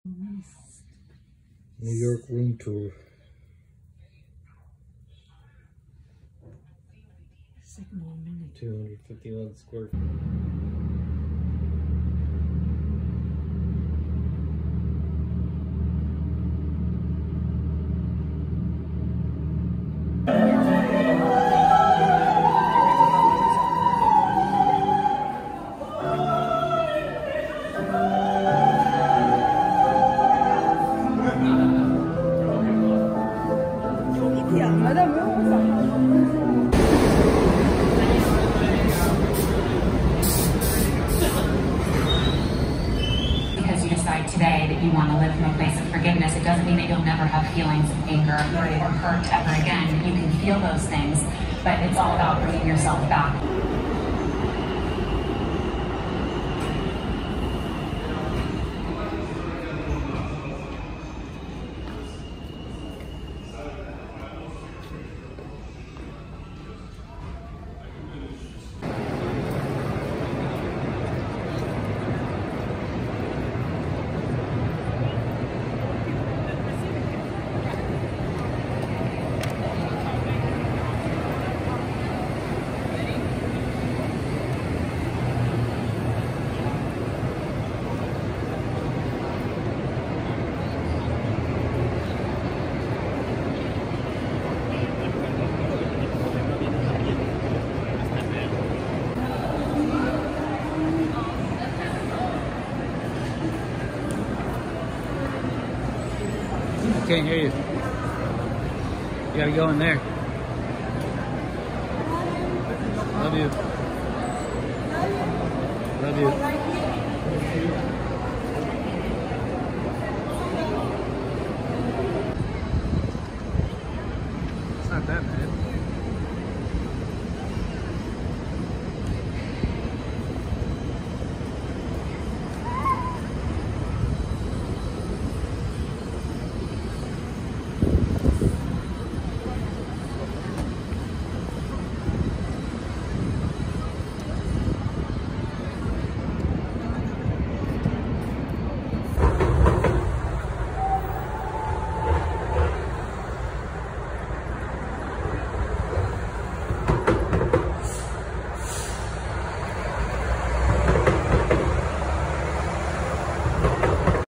New York room tour. Signal minute. 251 square feet. Today that you want to live from a place of forgiveness, it doesn't mean that you'll never have feelings of anger or hurt ever again. You can feel those things, but it's all about bringing yourself back. Can't hear you. You gotta go in there. Love you. Love you.